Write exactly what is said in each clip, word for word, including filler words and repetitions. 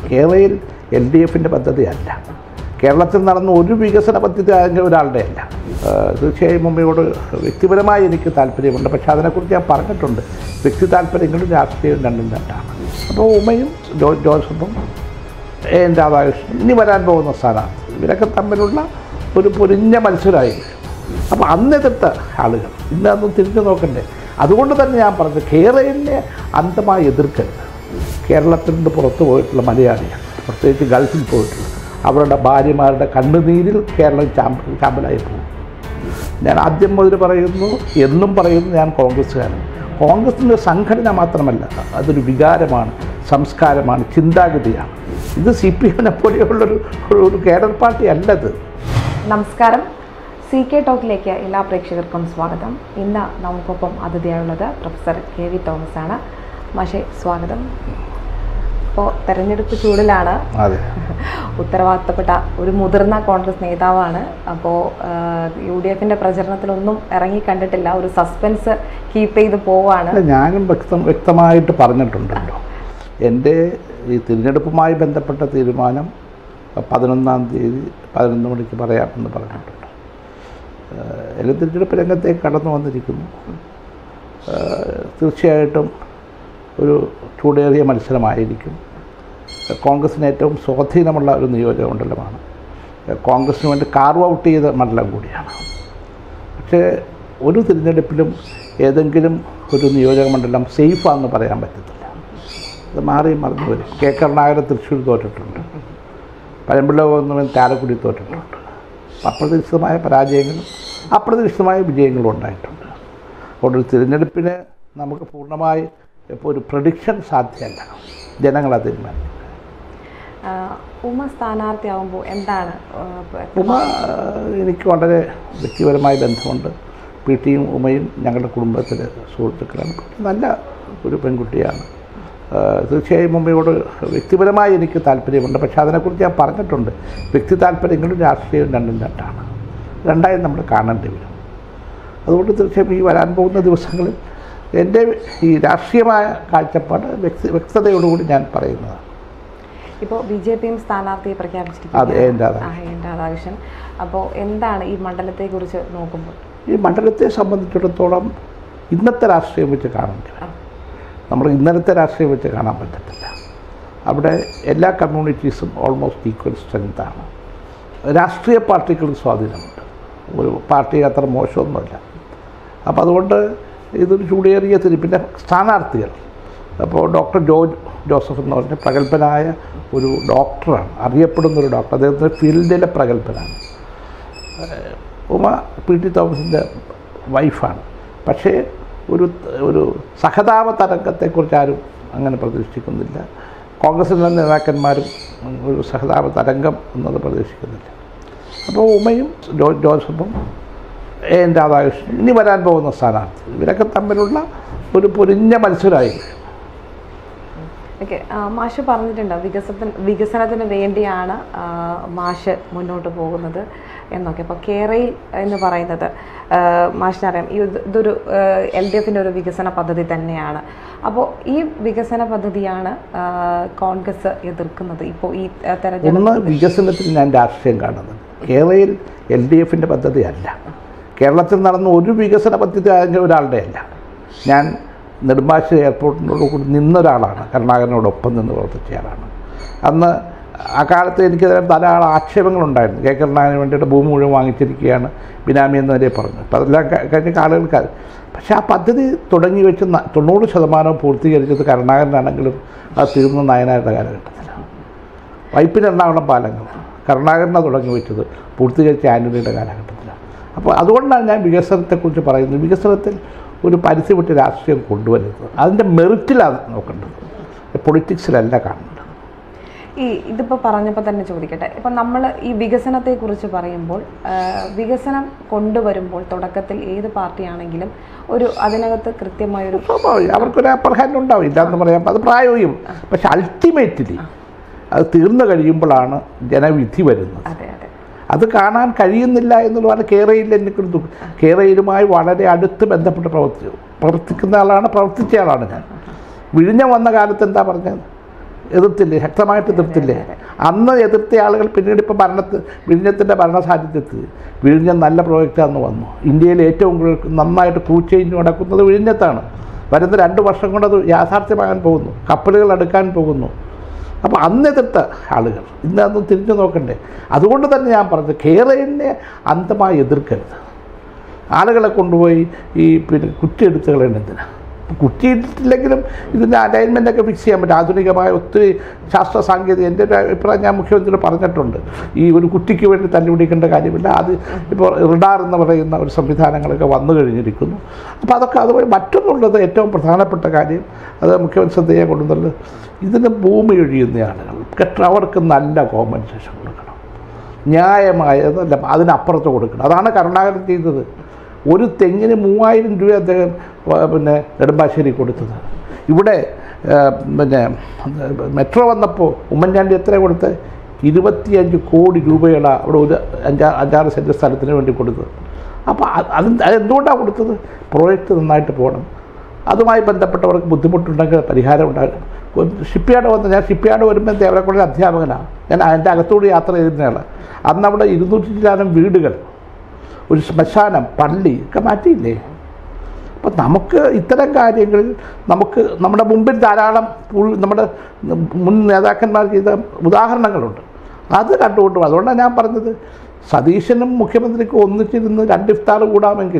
കേരളയിൽ L D എഫിൻ്റെ പദ്ധതിയല്ല. കേരളത്തിൽ നടന്ന ഒരു വികസന പദ്ധതി അതിൻ്റെ ഒരാളുടെ അല്ല. തീർച്ചയായും ഉമ്മയോട് വ്യക്തിപരമായി എനിക്ക് താല്പര്യമുണ്ട്. പക്ഷേ അതിനെക്കുറിച്ച് ഞാൻ പറഞ്ഞിട്ടുണ്ട്. വ്യക്തി താല്പര്യങ്ങളും രാഷ്ട്രീയവും രണ്ടും രണ്ടാണ്. അപ്പോൾ ഉമ്മയും ജോ ജോസഫും എ എൻ രാധാകൃഷ്ണൻ ഇനി വരാൻ പോകുന്ന സ്ഥാനാർത്ഥി ഇവരൊക്കെ തമ്മിലുള്ള ഒരു പൊരിഞ്ഞ മത്സരമായിരിക്കും. അപ്പോൾ അന്നെതിർത്ത ആളുകൾ ഇന്ന് അതൊന്നും തിരിഞ്ഞു നോക്കണ്ടേ. അതുകൊണ്ട് തന്നെ ഞാൻ പറഞ്ഞത് കേരളത്തിനെ അന്ധമായി എതിർക്കരുത്. കേരളത്തിൽ നിന്ന് പുറത്തു പോയിട്ടുള്ള മലയാളികൾ, പ്രത്യേകിച്ച് ഗൾഫിൽ പോയിട്ടുള്ള അവരുടെ ഭാര്യമാരുടെ കണ്ണുനീരിൽ കേരളം ചാമ്പ ചാമ്പലായി പോകും. ഞാൻ ആദ്യം മുതൽ പറയുന്നു, എന്നും പറയുന്നു, ഞാൻ കോൺഗ്രസ്സുകാരൻ. കോൺഗ്രസിൻ്റെ സംഘടന മാത്രമല്ല, അതൊരു വികാരമാണ്, സംസ്കാരമാണ്, ചിന്താഗതിയാണ്. ഇത് സി പി എമ്മിനെ പോലെയുള്ളൊരു ഒരു കേഡർ പാർട്ടി അല്ലത്. നമസ്കാരം, സി കെ ടോക്കിലേക്ക് എല്ലാ പ്രേക്ഷകർക്കും സ്വാഗതം. ഇന്ന് നമുക്കൊപ്പം അതിഥിയായുള്ളത് പ്രൊഫസർ കെ വി തോമസ് ആണ്. മാഷെ, സ്വാഗതം. ഇപ്പോൾ തെരഞ്ഞെടുപ്പ് ചൂടിലാണ്, ഉത്തരവാദിത്തപ്പെട്ട ഒരു മുതിർന്ന കോൺഗ്രസ് നേതാവാണ്. അപ്പോൾ യു ഡി എഫിൻ്റെ പ്രചരണത്തിലൊന്നും ഇറങ്ങി കണ്ടിട്ടില്ല, ഒരു സസ്പെൻസ് കീപ്പ് ചെയ്ത് പോവാണ്. ഞാനും വ്യക്തം വ്യക്തമായിട്ട് പറഞ്ഞിട്ടുണ്ടല്ലോ. എൻ്റെ ഈ തിരഞ്ഞെടുപ്പുമായി ബന്ധപ്പെട്ട തീരുമാനം പതിനൊന്നാം തീയതി പതിനൊന്ന് മണിക്ക് പറയാമെന്ന് പറഞ്ഞിട്ടുണ്ട്. എല്ലാ തിരഞ്ഞെടുപ്പ് രംഗത്തേക്ക് കടന്നു വന്നിരിക്കുന്നു. തീർച്ചയായിട്ടും ഒരു ചൂടേറിയ മത്സരമായിരിക്കും. കോൺഗ്രസിന് ഏറ്റവും സ്വാധീനമുള്ള ഒരു നിയോജക മണ്ഡലമാണ്. കോൺഗ്രസിന് വേണ്ടി കാർവ് ഔട്ട് ചെയ്ത മണ്ഡലം കൂടിയാണ്. പക്ഷേ ഒരു തിരഞ്ഞെടുപ്പിലും ഏതെങ്കിലും ഒരു നിയോജക മണ്ഡലം സേഫാണെന്ന് പറയാൻ പറ്റത്തില്ല. അത് മാറി മറിഞ്ഞു വരും. കെ കരുണാകരൻ തൃശ്ശൂർ തോറ്റിട്ടുണ്ട്, പഴമ്പിള്ള ഗോവിന്ദൻ ചാലക്കുടി തോറ്റിട്ടുണ്ട്. അപ്രതീക്ഷിതമായ പരാജയങ്ങളും അപ്രതീക്ഷിതമായ വിജയങ്ങളും ഉണ്ടായിട്ടുണ്ട്. അതുകൊണ്ട് ഒരു തിരഞ്ഞെടുപ്പിന് നമുക്ക് പൂർണ്ണമായി ഇപ്പോൾ ഒരു പ്രഡിക്ഷൻ സാധ്യമല്ല. ജനങ്ങളെ തീരുമാനിക്കും. ഉമ സ്ഥാനാർത്ഥിയാവുമ്പോൾ എന്താണ്? ഉമ എനിക്ക് വളരെ വ്യക്തിപരമായ ബന്ധമുണ്ട്. പി ടിയും ഉമയും ഞങ്ങളുടെ കുടുംബത്തിലെ സുഹൃത്തുക്കളാണ്. നല്ല ഒരു പെൺകുട്ടിയാണ്. തീർച്ചയായും ഉമ്മയോട് വ്യക്തിപരമായി എനിക്ക് താല്പര്യമുണ്ട്. പക്ഷേ അതിനെക്കുറിച്ച് ഞാൻ പറഞ്ഞിട്ടുണ്ട്. വ്യക്തി താല്പര്യങ്ങളും രാഷ്ട്രീയവും രണ്ടും രണ്ടാണ്. രണ്ടായും നമ്മൾ കാണേണ്ടി വരും. അതുകൊണ്ട് തീർച്ചയായും ഈ വരാൻ പോകുന്ന ദിവസങ്ങളിൽ എൻ്റെ ഈ രാഷ്ട്രീയമായ കാഴ്ചപ്പാട് വ്യക്തി വ്യക്തതയോടുകൂടി ഞാൻ പറയുന്നതാണ്. ഇപ്പോൾ ബി ജെ പിയും സ്ഥാനാർത്ഥിയെ പ്രഖ്യാപിച്ചിരിക്കുന്നു. അതെ, എൻ രാധാകൃഷ്ണൻ. അപ്പോൾ എന്താണ് ഈ മണ്ഡലത്തെക്കുറിച്ച് നോക്കുമ്പോൾ? ഈ മണ്ഡലത്തെ സംബന്ധിച്ചിടത്തോളം ഇന്നത്തെ രാഷ്ട്രീയം വെച്ച് കാണേണ്ടി വരും. നമ്മൾ ഇന്നലത്തെ രാഷ്ട്രീയം വെച്ച് കാണാൻ പറ്റത്തില്ല. അവിടെ എല്ലാ കമ്മ്യൂണിറ്റീസും ഓൾമോസ്റ്റ് ഈക്വൽ സ്ട്രെങ്താണ്. രാഷ്ട്രീയ പാർട്ടികൾക്ക് സ്വാധീനമുണ്ട്. ഒരു പാർട്ടി അത്ര മോശമൊന്നുമില്ല. അപ്പോൾ അതുകൊണ്ട് ഇതൊരു ചൂടേറിയ തിരി. പിന്നെ സ്ഥാനാർത്ഥികൾ, അപ്പോൾ ഡോക്ടർ ജോർജ് ജോസഫ് എന്ന് പറഞ്ഞ പ്രഗത്ഭനായ ഒരു ഡോക്ടറാണ്, അറിയപ്പെടുന്നൊരു ഡോക്ടർ. അദ്ദേഹത്തിൻ്റെ ഫീൽഡിലെ പ്രഗത്ഭനാണ്. ഉമ പി ടി തോമസിൻ്റെ വൈഫാണ്. പക്ഷേ ഒരു ഒരു സഹതാപ തരംഗത്തെക്കുറിച്ച് ആരും അങ്ങനെ പ്രതീക്ഷിക്കുന്നില്ല. കോൺഗ്രസിലെ നേതാക്കന്മാരും ഒരു സഹതാപ തരംഗം എന്നത് പ്രതീക്ഷിക്കുന്നില്ല. അപ്പോൾ ഉമയും ജോ ജോസഫും എ എൻ രാധാകൃഷ്ണൻ ഇനി വരാൻ പോകുന്ന സ്ഥാനാർത്ഥി ഇവരൊക്കെ തമ്മിലുള്ള ഒരു പൊരിഞ്ഞ മത്സരമായിരിക്കും. ഓക്കെ, മാഷ് പറഞ്ഞിട്ടുണ്ട് വികസനത്തിന് വികസനത്തിന് വേണ്ടിയാണ് മാഷ് മുന്നോട്ട് പോകുന്നത് എന്നൊക്കെ. അപ്പോൾ കേരയിൽ എന്ന് പറയുന്നത് മാഷിനറിയാം, ഈ ഇതൊരു എൽ ഡി എഫിൻ്റെ ഒരു വികസന പദ്ധതി തന്നെയാണ്. അപ്പോൾ ഈ വികസന പദ്ധതിയാണ് കോൺഗ്രസ് എതിർക്കുന്നത്. ഇപ്പോൾ ഈ തെരഞ്ഞെടുപ്പ് വികസനത്തിൽ ഞാൻ രാഷ്ട്രീയം കാണുന്നത്. കേരളയിൽ എൽ ഡി എഫിൻ്റെ പദ്ധതിയല്ല. കേരളത്തിൽ നടന്ന ഒരു വികസന പദ്ധതി അതിൻ്റെ ഒരാളുടെ അല്ല. ഞാൻ നെടുമ്പാശ്ശേരി എയർപോർട്ടിനോട് കൂടി നിന്നൊരാളാണ്, കരുണാകരനോടൊപ്പം നിന്ന് പ്രവർത്തിച്ചയാളാണ്. അന്ന് ആ കാലത്ത് എനിക്കെതിരെ ധാരാളം ആക്ഷേപങ്ങളുണ്ടായിരുന്നു. കെ കരുണാകരന് വേണ്ടിയിട്ട് ഭൂമി മുഴുവൻ വാങ്ങിച്ചിരിക്കുകയാണ്, ബിനാമി എന്നവരെ പറഞ്ഞു. അപ്പോൾ അതെല്ലാം കഴിഞ്ഞ ആളുകൾക്ക്. പക്ഷേ ആ പദ്ധതി തുടങ്ങി വെച്ച് തൊണ്ണൂറ് ശതമാനവും പൂർത്തീകരിച്ചത് കരുണാകരനാണെങ്കിലും അത് തീർന്ന നായനാരുടെ കാലഘട്ടത്തിലാണ്. വൈപ്പിൻ എറണാകുളം പാലങ്ങൾ കരുണാകരനാണ് തുടങ്ങി വെച്ചത്, പൂർത്തീകരിച്ച ആന്റണിയുടെ കാലഘട്ടത്തിലാണ്. അപ്പോൾ അതുകൊണ്ടാണ് ഞാൻ വികസനത്തെക്കുറിച്ച് പറയുന്നത്. വികസനത്തിൽ ഒരു പരിധി വിട്ട് രാഷ്ട്രീയം കൊണ്ടുവരുന്നത്, അതിൻ്റെ മെറിറ്റിലാണ് നോക്കേണ്ടത്, പൊളിറ്റിക്സിലല്ല കാണേണ്ടത്. ഈ ഇതിപ്പോൾ പറഞ്ഞപ്പോൾ തന്നെ ചോദിക്കട്ടെ, ഇപ്പം നമ്മൾ ഈ വികസനത്തെക്കുറിച്ച് പറയുമ്പോൾ, വികസനം കൊണ്ടുവരുമ്പോൾ തുടക്കത്തിൽ ഏത് പാർട്ടിയാണെങ്കിലും ഒരു അതിനകത്ത് കൃത്യമായൊരു അവർക്കൊരു അപ്പർ ഹാൻഡ് ഉണ്ടാവും, ഇല്ലാന്ന് പറയാം, അത് പ്രായോഗികം. പക്ഷെ അൾട്ടിമേറ്റ്ലി അത് തീർന്നു കഴിയുമ്പോഴാണ് ജനവിധി വരുന്നത്. അതെ അതെ അത് കാണാൻ കഴിയുന്നില്ല എന്നുള്ളതാണ് കേരളയിൽ എനിക്ക് ദുഃഖം. കേരളയുമായി വളരെ അടുത്ത് ബന്ധപ്പെട്ട് പ്രവർത്തി പ്രവർത്തിക്കുന്ന ആളാണ്, പ്രവർത്തിച്ച ആളാണ് ഞാൻ. വിഴിഞ്ഞം വന്ന കാലത്ത് എന്താ പറഞ്ഞത്? എതിർത്തില്ലേ, ശക്തമായിട്ട് എതിർത്തില്ലേ? അന്ന് എതിർത്ത ആളുകൾ പിന്നീട് ഇപ്പോൾ ഭരണത്തിൽ വിഴിഞ്ഞത്തിൻ്റെ ഭരണസാന്നിധ്യത്തിൽ വിഴിഞ്ഞം നല്ല പ്രോജക്റ്റാണെന്ന് വന്നു. ഇന്ത്യയിൽ ഏറ്റവും നന്നായിട്ട് ക്രൂ ചേഞ്ച് നടക്കുന്നത് വിഴിഞ്ഞത്താണ്. വരുന്ന രണ്ട് വർഷം കൊണ്ട് അത് യാഥാർത്ഥ്യമാകാൻ പോകുന്നു, കപ്പലുകൾ അടുക്കാൻ പോകുന്നു. അപ്പോൾ അന്ന് എതിർത്ത ആളുകൾ ഇന്ന് അതൊന്നും തിരിഞ്ഞു നോക്കണ്ടേ? അതുകൊണ്ട് തന്നെ ഞാൻ പറഞ്ഞത് കേരളനെ അന്ധമായി എതിർക്കരുത്. ആളുകളെ കൊണ്ടുപോയി ഈ പിന്നെ കുറ്റിയെടുത്ത് കളയുന്നതിനാണ്. കുറ്റിയിട്ടില്ലെങ്കിലും ഇതിൻ്റെ അലൈൻമെൻറ്റൊക്കെ ഫിക്സ് ചെയ്യാൻ പറ്റും. ആധുനികമായ ഒത്തിരി ശാസ്ത്ര സാങ്കേതിക, എൻ്റെ ഒരു അഭിപ്രായം ഞാൻ മുഖ്യമന്ത്രി പറഞ്ഞിട്ടുണ്ട്, ഈ ഒരു കുറ്റിക്ക് വേണ്ടി തല്ലുപിടിക്കേണ്ട കാര്യമില്ല. അത് ഇപ്പോൾ റിഡാർ എന്ന് പറയുന്ന ഒരു സംവിധാനങ്ങളൊക്കെ വന്നു കഴിഞ്ഞിരിക്കുന്നു. അപ്പോൾ അതൊക്കെ അതുപോലെ മറ്റൊന്നുള്ളത് ഏറ്റവും പ്രധാനപ്പെട്ട കാര്യം, അത് മുഖ്യമന്ത്രി ശ്രദ്ധയെ കൊണ്ടുവന്നത്, ഇതിന് ഭൂമി ഒഴിയുന്ന ആളുകൾ അവർക്ക് നല്ല കോമ്പൻസേഷൻ കൊടുക്കണം, ന്യായമായതല്ല അതിനപ്പുറത്ത് കൊടുക്കണം. അതാണ് കരുണാകരൻ ചെയ്തത്. ഒരു തെങ്ങിന് മൂവായിരം രൂപ അദ്ദേഹം പിന്നെ നെടുമ്പാശ്ശേരി കൊടുത്തത്. ഇവിടെ പിന്നെ മെട്രോ വന്നപ്പോൾ ഉമ്മൻചാണ്ടി എത്ര കൊടുത്ത്? ഇരുപത്തിയഞ്ച് കോടി രൂപയാണ് അവിടെ ഒരു അഞ്ചാ അഞ്ചാറ് സെൻറ്റ് സ്ഥലത്തിന് വേണ്ടി കൊടുത്തത്. അപ്പോൾ അത് അതെന്തുകൊണ്ടാണ് കൊടുത്തത്? പ്രോജക്റ്റ് നന്നായിട്ട് പോകണം, അതുമായി ബന്ധപ്പെട്ടവർക്ക് ബുദ്ധിമുട്ടുണ്ടെങ്കിൽ പരിഹാരം ഉണ്ടാകും. ഷിപ്പ് യാർഡ് വന്ന് ഞാൻ ഷിപ്പ് യാർഡ് വരുമ്പോൾ ദേവരക്കൊള്ള അധ്യാപകനാണ്, ഞാൻ അതിൻ്റെ അകത്തോട് യാത്ര ചെയ്തിരുന്നയാൾ. അന്ന് അവിടെ ഇരുന്നൂറ്റി ചില്ലാനം വീടുകൾ, ഒരു ശ്മശാനം, പള്ളി ഒക്കെ മാറ്റിയില്ലേ? അപ്പം നമുക്ക് ഇത്തരം കാര്യങ്ങളിൽ നമുക്ക് നമ്മുടെ മുമ്പിൽ ധാരാളം നമ്മുടെ മുൻ നേതാക്കന്മാർ ചെയ്ത ഉദാഹരണങ്ങളുണ്ട്. അത് കണ്ടുകൊണ്ട് അതുകൊണ്ടാണ് ഞാൻ പറഞ്ഞത്, സതീശനും മുഖ്യമന്ത്രിക്കും ഒന്നിച്ചിരുന്ന് രണ്ട് ഇഫ്താർ കൂടാമെങ്കിൽ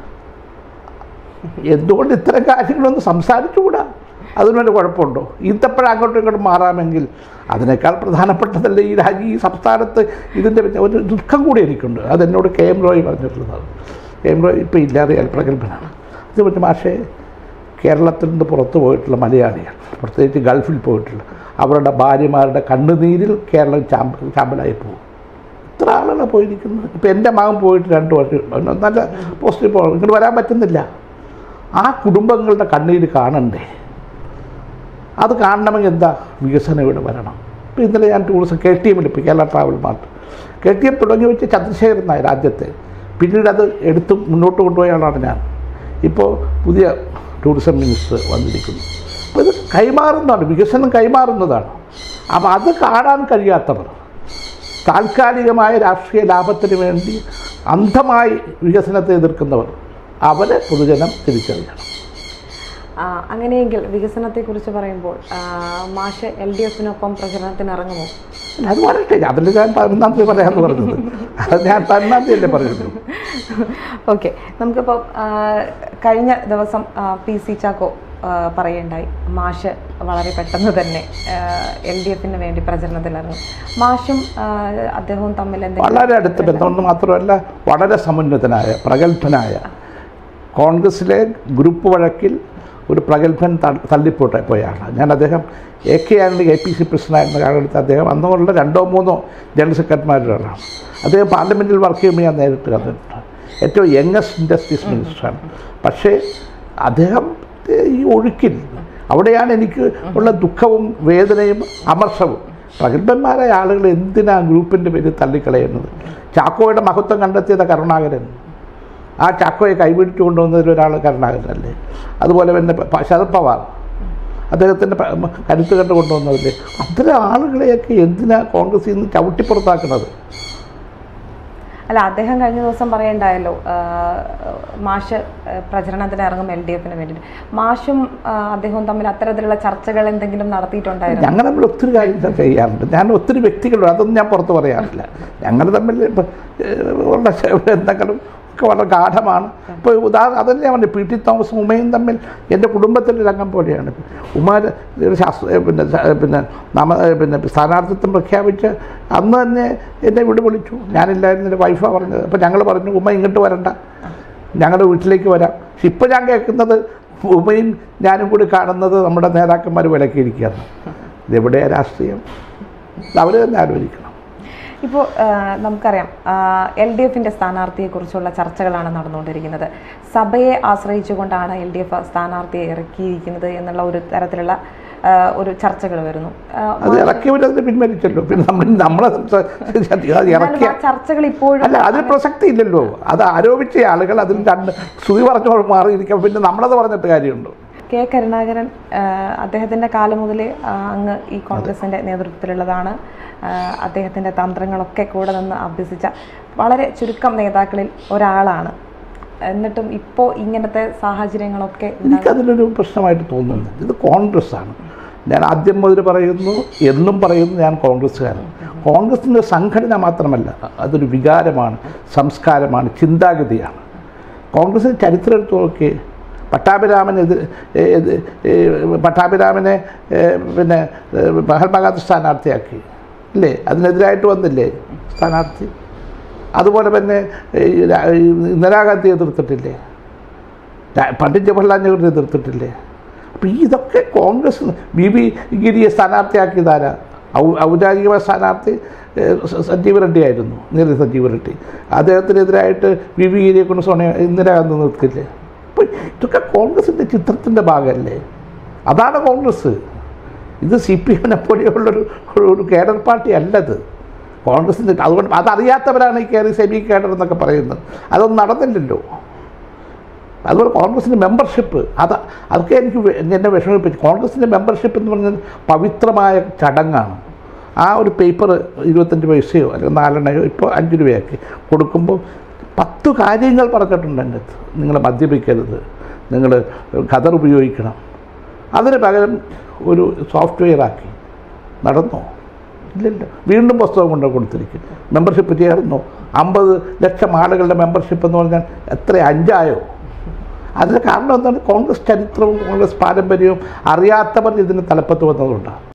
എന്തുകൊണ്ട് ഇത്തരം കാര്യങ്ങളൊന്ന് സംസാരിച്ചുകൂടാ? അതിനൊരു കുഴപ്പമുണ്ടോ? ഈന്തപ്പഴം അങ്ങോട്ടും ഇങ്ങോട്ടും മാറാമെങ്കിൽ അതിനേക്കാൾ പ്രധാനപ്പെട്ടതല്ലേ ഈ രാജ്യം, ഈ സംസ്ഥാനത്ത് ഇതിൻ്റെ ഒരു ദുഃഖം കൂടി എനിക്കുണ്ട്. അതെന്നോട് കെ എം റോയ് പറഞ്ഞിട്ടുള്ളത്. കെ എം റോയ് ഇപ്പോൾ ഇല്ലാതെ പ്രഗത്ഭനാണ്. ഇത് പിന്നെ മാഷേ, കേരളത്തിൽ നിന്ന് പുറത്തു പോയിട്ടുള്ള മലയാളികൾ, പ്രത്യേകിച്ച് ഗൾഫിൽ പോയിട്ടുള്ള അവരുടെ ഭാര്യമാരുടെ കണ്ണുനീരിൽ കേരളം ചാമ്പ ചാമ്പലായി പോകും. ഇത്ര ആളുകളാണ് പോയിരിക്കുന്നത്. ഇപ്പോൾ എൻ്റെ മകൻ പോയിട്ട് രണ്ട് വർഷം നല്ല പോസ്റ്റിൽ പോകണം, ഇങ്ങോട്ട് വരാൻ പറ്റുന്നില്ല. ആ കുടുംബങ്ങളുടെ കണ്ണീര് കാണണ്ടേ? അത് കാണണമെങ്കിൽ എന്താ? വികസനം ഇവിടെ വരണം. ഇപ്പോൾ ഇന്നലെ ഞാൻ ടൂറിസം കെ ടി എമ്മിൽ ഇപ്പോൾ Kerala travel mart K T M തുടങ്ങി വെച്ച് ചന്ദ്രശേഖരൻ നായർ രാജ്യത്തെ, പിന്നീട് അത് എടുത്ത് മുന്നോട്ട് കൊണ്ടുപോയ ആളാണ് ഞാൻ. ഇപ്പോൾ പുതിയ ടൂറിസം മിനിസ്റ്റർ വന്നിരിക്കുന്നു. അപ്പോൾ ഇത് കൈമാറുന്നതാണ്, വികസനം കൈമാറുന്നതാണ്. അപ്പോൾ അത് കാണാൻ കഴിയാത്തവർ, താൽക്കാലികമായ രാഷ്ട്രീയ ലാഭത്തിന് വേണ്ടി അന്ധമായി വികസനത്തെ എതിർക്കുന്നവർ, അവരെ പൊതുജനം തിരിച്ചറിയണം. അങ്ങനെയെങ്കിൽ വികസനത്തെക്കുറിച്ച് പറയുമ്പോൾ മാഷ് എൽ ഡി എഫിനൊപ്പം പ്രചരണത്തിന് ഇറങ്ങുമോ? അത് പറയട്ടെ, അതിൽ ഞാൻ പതിനൊന്നാം തീയതി പറയാമെന്ന് പറഞ്ഞത്. അത് ഞാൻ പതിനൊന്നാം തീയതി അല്ലേ പറയുന്നത്. ഓക്കെ, നമുക്കിപ്പോൾ കഴിഞ്ഞ ദിവസം പി സി ചാക്കോ പറയുണ്ടായി, മാഷ് വളരെ പെട്ടെന്ന് തന്നെ എൽ ഡി എഫിന് വേണ്ടി പ്രചരണത്തിലിറങ്ങും. മാഷും അദ്ദേഹവും തമ്മിൽ വളരെ അടുത്ത ബന്ധമെന്ന് മാത്രമല്ല, വളരെ സമുന്നതനായ പ്രഗത്ഭനായ, കോൺഗ്രസിലെ ഗ്രൂപ്പ് വഴക്കിൽ ഒരു പ്രഗത്ഭൻ തള്ളിപ്പോട്ടെ പോയാണ് ഞാൻ. അദ്ദേഹം A K Antony A P C പ്രസിഡൻ്റായിരുന്ന കാലഘട്ടത്തിൽ അദ്ദേഹം അന്നുള്ള രണ്ടോ മൂന്നോ ജനറൽ സെക്രട്ടറിമാരിലാണ്. അദ്ദേഹം പാർലമെൻറ്റിൽ വർക്ക് ചെയ്യുമ്പോൾ ഞാൻ നേരിട്ട് കണ്ടിട്ടുണ്ട്. ഏറ്റവും യങ്ങസ്റ്റ് ഇൻഡസ്ട്രീസ് മിനിസ്റ്ററാണ്. പക്ഷേ അദ്ദേഹം ഈ ഒഴുക്കിൽ അവിടെയാണ് എനിക്ക് ഉള്ള ദുഃഖവും വേദനയും അമർഷവും. പ്രഗത്ഭന്മാരായ ആളുകൾ എന്തിനാ ഗ്രൂപ്പിൻ്റെ പേര് തള്ളിക്കളയുന്നത്? ചാക്കോയുടെ മഹത്വം കണ്ടെത്തിയത് കരുണാകരൻ. ആ ചാക്കോയെ കൈപിടിച്ചു കൊണ്ടുവന്നതിൽ ഒരാൾ കരുണാകരനല്ലേ. അതുപോലെ തന്നെ ശരത് പവാർ, അദ്ദേഹത്തിൻ്റെ കരുത്ത് കണ്ട് കൊണ്ടുവന്നതല്ലേ. അത്തരം ആളുകളെയൊക്കെ എന്തിനാ കോൺഗ്രസിൽ നിന്ന് ചവിട്ടിപ്പുറത്താക്കുന്നത്? അല്ല, അദ്ദേഹം കഴിഞ്ഞ ദിവസം പറയണ്ടായല്ലോ, മാഷ് പ്രചരണത്തിന് ഇറങ്ങും എൽ ഡി എഫിന് വേണ്ടിയിട്ട്. മാഷും അദ്ദേഹവും തമ്മിൽ അത്തരത്തിലുള്ള ചർച്ചകൾ എന്തെങ്കിലും നടത്തിയിട്ടുണ്ടായിരുന്നു? ഞങ്ങൾ തമ്മിൽ ഒത്തിരി കാര്യം ചർച്ച ചെയ്യാറുണ്ട്. ഞാൻ ഒത്തിരി വ്യക്തികളുണ്ട്, അതൊന്നും ഞാൻ പുറത്ത് പറയാറില്ല. ഞങ്ങൾ തമ്മിൽ ഉള്ള എന്തെങ്കിലും ഒക്കെ വളരെ ഗാഠമാണ്. ഇപ്പോൾ ഉദാഹരണം അതല്ലേ ഞാൻ പറഞ്ഞു, പി ടി തോമസും ഉമയും തമ്മിൽ എൻ്റെ കുടുംബത്തിൻ്റെ രംഗം പോലെയാണ്. ഉമാർ ശാസ്ത്ര പിന്നെ പിന്നെ നാമ പിന്നെ സ്ഥാനാർത്ഥിത്വം പ്രഖ്യാപിച്ച് അന്ന് തന്നെ എന്നെ ഇവിടെ വിളിച്ചു. ഞാനില്ലായിരുന്നു, എൻ്റെ വൈഫാണ് പറഞ്ഞത്. അപ്പോൾ ഞങ്ങൾ പറഞ്ഞു, ഉമ്മ ഇങ്ങോട്ട് വരണ്ട, ഞങ്ങളുടെ വീട്ടിലേക്ക് വരാം. പക്ഷെ ഇപ്പോൾ ഞാൻ കേൾക്കുന്നത് ഉമയും ഞാനും കൂടി കാണുന്നത് നമ്മുടെ നേതാക്കന്മാർ വിലക്കിയിരിക്കുകയാണ്. ഇതെവിടെയാണ് രാഷ്ട്രീയം? അവർ തന്നെ ആലോചിക്കണം. ഇപ്പോൾ നമുക്കറിയാം, എൽ ഡി എഫിൻ്റെ സ്ഥാനാർത്ഥിയെക്കുറിച്ചുള്ള ചർച്ചകളാണ് നടന്നുകൊണ്ടിരിക്കുന്നത്. സഭയെ ആശ്രയിച്ചുകൊണ്ടാണ് എൽ ഡി എഫ് സ്ഥാനാർത്ഥിയെ ഇറക്കിയിരിക്കുന്നത് എന്നുള്ള ഒരു തരത്തിലുള്ള ഒരു ചർച്ചകൾ വരുന്നു. അത് ഇറക്കിയവരതിന് പിൻവലിച്ചല്ലോ. പിന്നെ നമ്മൾ നമ്മളെ ചർച്ചകൾ ഇപ്പോഴും അല്ല, അതിന് പ്രസക്തി ഇല്ലല്ലോ. അത് ആരോപിച്ച ആളുകൾ അതിന് രണ്ട് ശ്രുതി പറഞ്ഞു മാറിയിരിക്കാം. പിന്നെ നമ്മളത് പറഞ്ഞിട്ട് കാര്യമുണ്ടോ? കെ കരുണാകരൻ അദ്ദേഹത്തിൻ്റെ കാലം മുതൽ അങ്ങ് ഈ കോൺഗ്രസിൻ്റെ നേതൃത്വത്തിലുള്ളതാണ്. അദ്ദേഹത്തിൻ്റെ തന്ത്രങ്ങളൊക്കെ കൂടെ നിന്ന് അഭ്യസിച്ച വളരെ ചുരുക്കം നേതാക്കളിൽ ഒരാളാണ്. എന്നിട്ടും ഇപ്പോൾ ഇങ്ങനത്തെ സാഹചര്യങ്ങളൊക്കെ എനിക്കതിലൊരു പ്രശ്നമായിട്ട് തോന്നുന്നു. ഇത് കോൺഗ്രസ്സാണ്. ഞാൻ ആദ്യം മുതൽ പറയുന്നു, എന്നും പറയുന്നു, ഞാൻ കോൺഗ്രസ്സുകാരൻ. കോൺഗ്രസിൻ്റെ സംഘടന മാത്രമല്ല, അതൊരു വികാരമാണ്, സംസ്കാരമാണ്, ചിന്താഗതിയാണ്. കോൺഗ്രസിൻ്റെ ചരിത്രം എടുത്ത് നോക്കി. പട്ടാഭിരാമനെതിരെ പട്ടാഭിരാമനെ പിന്നെ മഹാത്മാഗാന്ധി സ്ഥാനാർത്ഥിയാക്കി അല്ലേ? അതിനെതിരായിട്ട് വന്നില്ലേ സ്ഥാനാർത്ഥി? അതുപോലെ തന്നെ ഇന്ദിരാഗാന്ധി എതിർത്തിട്ടില്ലേ? പണ്ഡിറ്റ് ജവഹർലാൽ നെഹ്റു എതിർത്തിട്ടില്ലേ? അപ്പോൾ ഇതൊക്കെ കോൺഗ്രസ് ബി ബി ഗിരിയെ സ്ഥാനാർത്ഥിയാക്കിയതാരാ? ഔ ഔദ്യോഗികമായ സ്ഥാനാർത്ഥി സഞ്ജീവ് റെഡ്ഡി ആയിരുന്നു, നീല സഞ്ജീവ് റെഡ്ഡി. അദ്ദേഹത്തിനെതിരായിട്ട് ബി ബി ഗിരിയെ കൊണ്ട് സോണിയ ഇന്ദിരാഗാന്ധി നിർത്തില്ലേ? അപ്പോൾ ഇതൊക്കെ കോൺഗ്രസിൻ്റെ ചിത്രത്തിൻ്റെ ഭാഗമല്ലേ? അതാണ് കോൺഗ്രസ്. ഇത് സി പി എമ്മിനെ പോലെയുള്ളൊരു ഒരു കേഡർ പാർട്ടി അല്ലത് കോൺഗ്രസിൻ്റെ. അതുകൊണ്ട് അതറിയാത്തവരാണ് ഈ കയറി സെമി കേഡർ എന്നൊക്കെ പറയുന്നത്. അതൊന്നും നടന്നില്ലല്ലോ. അതുപോലെ കോൺഗ്രസിൻ്റെ മെമ്പർഷിപ്പ് അത് അതൊക്കെ എനിക്ക് എന്നെ വിഷമിപ്പിച്ചു. കോൺഗ്രസിൻ്റെ മെമ്പർഷിപ്പ് എന്ന് പറഞ്ഞാൽ പവിത്രമായ ചടങ്ങാണ്. ആ ഒരു പേപ്പർ ഇരുപത്തഞ്ച് പൈസയോ അല്ലെങ്കിൽ നാലെണ്ണയോ ഇപ്പോൾ അഞ്ച് രൂപയാക്കി കൊടുക്കുമ്പോൾ പത്ത് കാര്യങ്ങൾ പറഞ്ഞിട്ടുണ്ട് എൻ്റെ അടുത്ത്. നിങ്ങൾ മദ്യപിക്കരുത്, നിങ്ങൾ ഖദർ ഉപയോഗിക്കണം. അതിന് പകരം ഒരു സോഫ്റ്റ്വെയർ ആക്കി നടന്നോ? ഇല്ലല്ലോ. വീണ്ടും പുസ്തകം കൊണ്ട് കൊടുത്തിരിക്കും. മെമ്പർഷിപ്പ് ചേർന്നോ? അമ്പത് ലക്ഷം ആളുകളുടെ മെമ്പർഷിപ്പ് എന്ന് പറഞ്ഞാൽ എത്ര അഞ്ചായോ? അതിന് കാരണം എന്താണ്? കോൺഗ്രസ് ചരിത്രവും കോൺഗ്രസ് പാരമ്പര്യവും അറിയാത്തവർ ഇതിന് തലപ്പത്ത് വന്നതുകൊണ്ടാണ്.